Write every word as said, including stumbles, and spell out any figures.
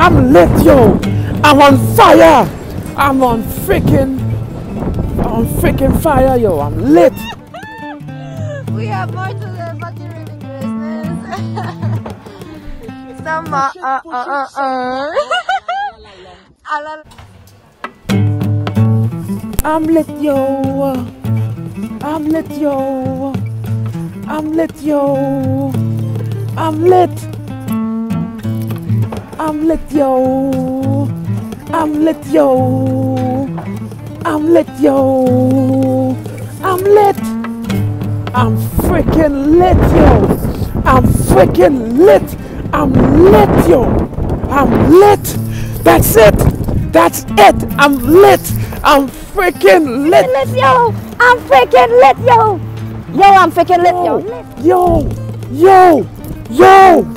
I'm lit, yo. I'm on fire. I'm on freaking, on freaking fire, yo. I'm lit. We have more to the body reading business. Some uh uh uh uh. I'm lit, yo. I'm lit, yo. I'm lit, yo. I'm lit. I'm lit, yo. I'm lit, yo. I'm lit, yo. I'm lit. I'm freaking lit, yo. I'm freaking lit. I'm lit, yo. I'm lit. That's it. That's it. I'm lit. I'm freaking lit. lit, yo. I'm freaking lit, yo. Yo, I'm freaking lit, yo. Yo, yo, yo, yo.